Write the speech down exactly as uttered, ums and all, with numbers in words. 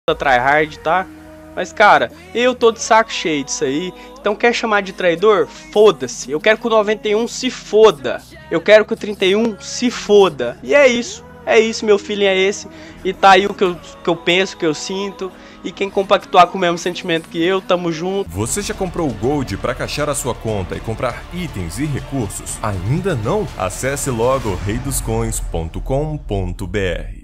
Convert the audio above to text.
tryhard, tá? Mas, cara, eu tô de saco cheio disso aí. Então, quer chamar de traidor? Foda-se. Eu quero que o noventa e um se foda. Eu quero que o trinta e um se foda. E é isso. É isso, meu feeling é esse. E tá aí o que eu, que eu penso, que eu sinto. E quem compactuar com o mesmo sentimento que eu, tamo junto. Você já comprou o Gold para caixar a sua conta e comprar itens e recursos? Ainda não? Acesse logo rei dos coins ponto com ponto br.